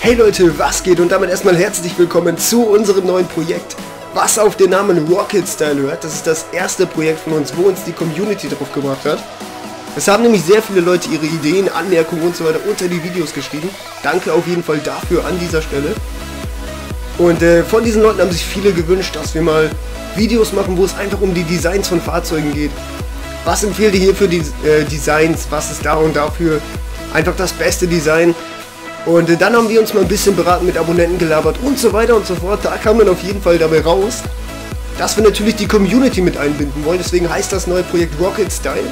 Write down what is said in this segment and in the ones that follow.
Hey Leute, was geht? Und damit erstmal herzlich willkommen zu unserem neuen Projekt, was auf den Namen Rocket Style hört. Das ist das erste Projekt von uns, wo uns die Community drauf gebracht hat. Es haben nämlich sehr viele Leute ihre Ideen, Anmerkungen und so weiter unter die Videos geschrieben. Danke auf jeden Fall dafür an dieser Stelle. Und von diesen Leuten haben sich viele gewünscht, dass wir mal Videos machen, wo es einfach um die Designs von Fahrzeugen geht. Was empfehlt ihr hier für die Designs? Was ist da und dafür einfach das beste Design? Und dann haben wir uns mal ein bisschen beraten, mit Abonnenten gelabert und so weiter und so fort. Da kam dann auf jeden Fall dabei raus, dass wir natürlich die Community mit einbinden wollen. Deswegen heißt das neue Projekt Rocket Style,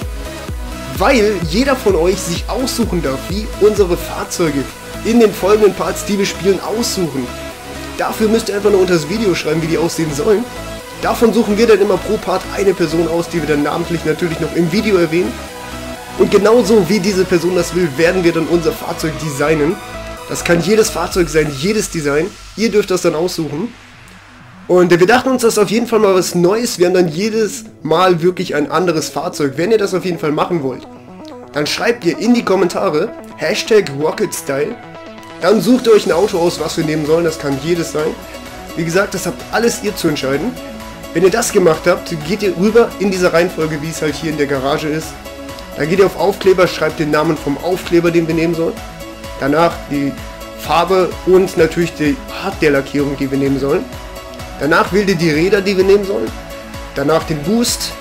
weil jeder von euch sich aussuchen darf, wie unsere Fahrzeuge in den folgenden Parts, die wir spielen, aussuchen. Dafür müsst ihr einfach nur unter das Video schreiben, wie die aussehen sollen. Davon suchen wir dann immer pro Part eine Person aus, die wir dann namentlich natürlich noch im Video erwähnen. Und genauso wie diese Person das will, werden wir dann unser Fahrzeug designen. Das kann jedes Fahrzeug sein, jedes Design. Ihr dürft das dann aussuchen. Und wir dachten uns, das ist auf jeden Fall mal was Neues. Wir haben dann jedes Mal wirklich ein anderes Fahrzeug. Wenn ihr das auf jeden Fall machen wollt, dann schreibt ihr in die Kommentare #RocketStyle. Dann sucht ihr euch ein Auto aus, was wir nehmen sollen. Das kann jedes sein. Wie gesagt, das habt alles ihr zu entscheiden. Wenn ihr das gemacht habt, geht ihr rüber in dieser Reihenfolge, wie es halt hier in der Garage ist. Dann geht ihr auf Aufkleber, schreibt den Namen vom Aufkleber, den wir nehmen sollen. Danach die Farbe und natürlich die Art der Lackierung, die wir nehmen sollen. Danach wählt ihr die Räder, die wir nehmen sollen. Danach den Boost.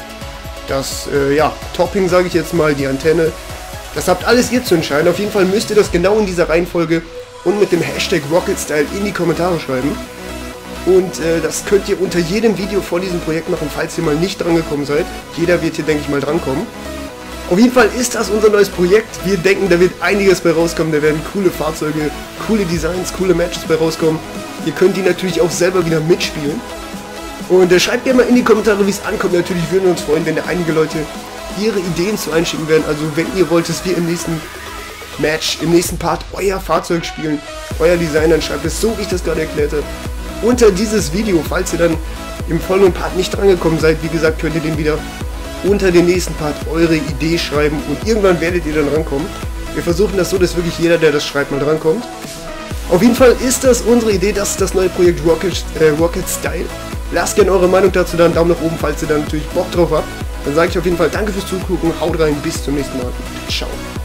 Das Topping, sage ich jetzt mal, die Antenne. Das habt alles ihr zu entscheiden. Auf jeden Fall müsst ihr das genau in dieser Reihenfolge und mit dem #RocketStyle in die Kommentare schreiben. Und das könnt ihr unter jedem Video vor diesem Projekt machen, falls ihr mal nicht dran gekommen seid. Jeder wird hier, denke ich mal, drankommen. Auf jeden Fall ist das unser neues Projekt. Wir denken, da wird einiges bei rauskommen. Da werden coole Fahrzeuge, coole Designs, coole Matches bei rauskommen. Ihr könnt die natürlich auch selber wieder mitspielen. Und schreibt gerne mal in die Kommentare, wie es ankommt. Natürlich würden wir uns freuen, wenn da einige Leute ihre Ideen zu einschicken werden. Also wenn ihr wollt, dass wir im nächsten Match, im nächsten Part euer Fahrzeug spielen, euer Design, dann schreibt es so, wie ich das gerade erklärt habe, unter dieses Video. Falls ihr dann im folgenden Part nicht drangekommen seid, wie gesagt, könnt ihr den wieder unter den nächsten Part eure Idee schreiben und irgendwann werdet ihr dann rankommen. Wir versuchen das so, dass wirklich jeder, der das schreibt, mal drankommt. Auf jeden Fall ist das unsere Idee, das ist das neue Projekt Rocket Style. Lasst gerne eure Meinung dazu da, einen Daumen nach oben, falls ihr da natürlich Bock drauf habt. Dann sage ich auf jeden Fall danke fürs Zugucken, haut rein, bis zum nächsten Mal. Ciao.